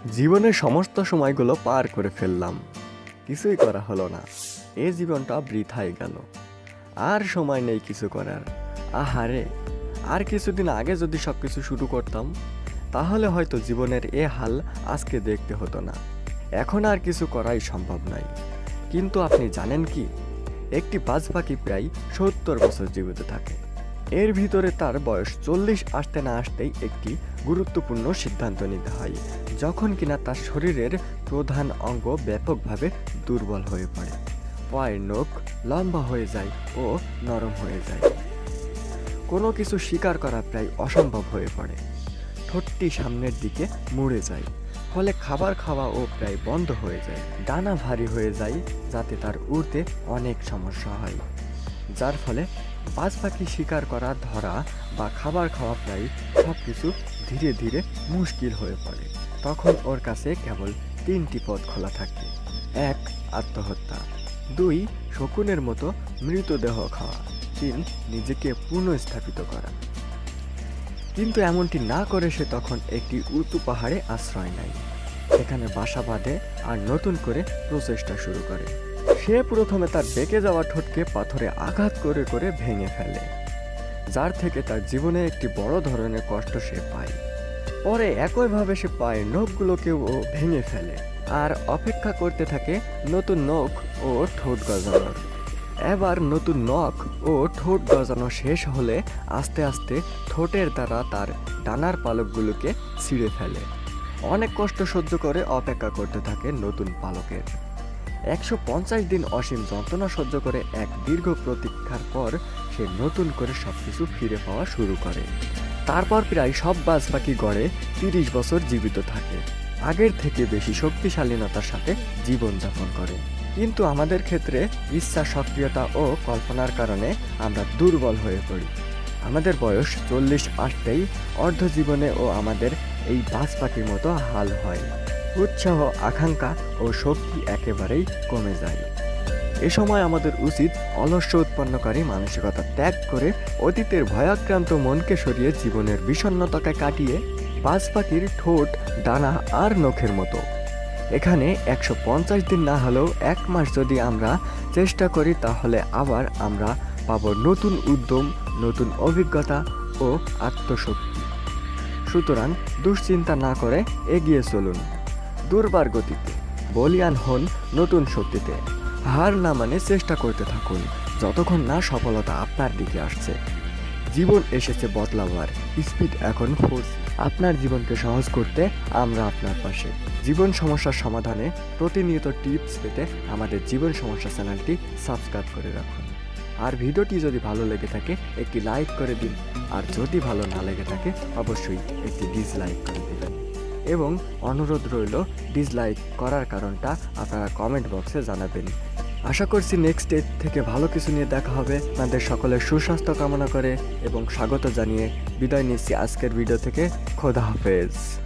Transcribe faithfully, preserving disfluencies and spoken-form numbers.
জীবনের সমস্ত সময়গুলো পার করে ফেললাম, কিছুই করা হলো না। এ জীবনটা বৃথাই গেল, আর সময় নেই কিছু করার। আহারে, আর কিছুদিন আগে যদি সব কিছু শুরু করতাম, তাহলে হয়তো জীবনের এ হাল আজকে দেখতে হতো না। এখন আর কিছু করাই সম্ভব নয়। কিন্তু আপনি জানেন কি, একটি বাজ পাখি প্রায় সত্তর বছর জীবিত থাকে। এর ভিতরে তার বয়স চল্লিশ আসতে না আসতেই একটি গুরুত্বপূর্ণ সিদ্ধান্ত নিতে হয়, যখন কিনা তার শরীরের প্রধান অঙ্গ ব্যাপকভাবে দুর্বল হয়ে পড়ে। পায়ের নখ লম্বা হয়ে যায় ও নরম হয়ে যায়। কোনো কিছু শিকার করা প্রায় অসম্ভব হয়ে পড়ে। ঠোঁটটি সামনের দিকে মুড়ে যায়, ফলে খাবার খাওয়াও প্রায় বন্ধ হয়ে যায়। ডানা ভারী হয়ে যায়, যাতে তার উড়তে অনেক সমস্যা হয়, যার ফলে বাজ পাখি শিকার করা, ধরা বা খাবার খাওয়া প্রায় সব কিছু ধীরে ধীরে মুশকিল হয়ে পড়ে। তখন ওর কাছে কেবল তিনটি পথ খোলা থাকে: এক, আত্মহত্যা; দুই, শকুনের মতো মৃতদেহ খাওয়া; তিন, নিজেকে পুনঃস্থাপিত করা। কিন্তু এমনটি না করে সে তখন একটি উঁচু পাহাড়ে আশ্রয় নেয়। সেখানে বাসা বাঁধে আর নতুন করে প্রচেষ্টা শুরু করে। সে প্রথমে তার বেঁকে যাওয়া ঠোঁটকে পাথরে আঘাত করে করে ভেঙে ফেলে, যার থেকে তার জীবনে একটি বড় ধরনের কষ্ট সে পায়। পরে একইভাবে সে পায়ের নখগুলোকেও ভেঙে ফেলে আর অপেক্ষা করতে থাকে নতুন নখ ও ঠোঁট গজানোর। এবার নতুন নখ ও ঠোঁট গজানো শেষ হলে আস্তে আস্তে ঠোঁটের দ্বারা তার ডানার পালকগুলোকে ছিঁড়ে ফেলে। অনেক কষ্ট সহ্য করে অপেক্ষা করতে থাকে নতুন পালকের। একশো পঞ্চাশ দিন অসীম যন্ত্রণা সহ্য করে এক দীর্ঘ প্রতীক্ষার পর সে নতুন করে সবকিছু ফিরে পাওয়া শুরু করে। তারপর প্রায় সব বাজ পাখি গড়ে তিরিশ বছর জীবিত থাকে, আগের থেকে বেশি শক্তিশালীনতার সাথে জীবনযাপন করে। কিন্তু আমাদের ক্ষেত্রে ইচ্ছা, সক্রিয়তা ও কল্পনার কারণে আমরা দুর্বল হয়ে পড়ি। আমাদের বয়স চল্লিশ আসতেই অর্ধজীবনে ও আমাদের এই বাজ পাখির মতো হাল হয়। উৎসাহ, আকাঙ্ক্ষা ও শক্তি একেবারেই কমে যায়। এ সময় আমাদের উচিত অলস্য উৎপন্নকারী মানসিকতা ত্যাগ করে অতীতের ভয়াক্রান্ত মনকে সরিয়ে জীবনের বিষণ্ণতাকে কাটিয়ে বাজ পাখির ঠোঁট, ডানা আর নখের মতো এখানে একশো পঞ্চাশ দিন না হলেও এক মাস যদি আমরা চেষ্টা করি, তাহলে আবার আমরা পাবো নতুন উদ্যম, নতুন অভিজ্ঞতা ও আত্মশক্তি। সুতরাং দুশ্চিন্তা না করে এগিয়ে চলুন দুর্বার গতিতে, বলিয়ান হন নতুন শক্তিতে। হার না মানে চেষ্টা করতে থাকুন, যতক্ষণ না সফলতা আপনার দিকে আসছে। জীবন এসেছে বদলাবার, স্পিড এখন ফোর্স। আপনার জীবনকে সহজ করতে আমরা আপনার পাশে। জীবন সমস্যার সমাধানে প্রতিনিয়ত টিপস পেতে আমাদের জীবন সমস্যা চ্যানেলটি সাবস্ক্রাইব করে রাখুন। আর ভিডিওটি যদি ভালো লেগে থাকে একটি লাইক করে দিন, আর যদি ভালো না লেগে থাকে অবশ্যই একটি ডিসলাইক করে দিবেন। এবং অনুরোধ রইল, ডিসলাইক করার কারণটা আপনারা কমেন্ট বক্সে জানাবেন। আশা করছি নেক্সট ডে থেকে ভালো কিছু নিয়ে দেখা হবে। আপনাদের সকলের সুস্বাস্থ্য কামনা করে এবং স্বাগত জানিয়ে বিদায় নিচ্ছি আজকের ভিডিও থেকে। খোদা হাফেজ।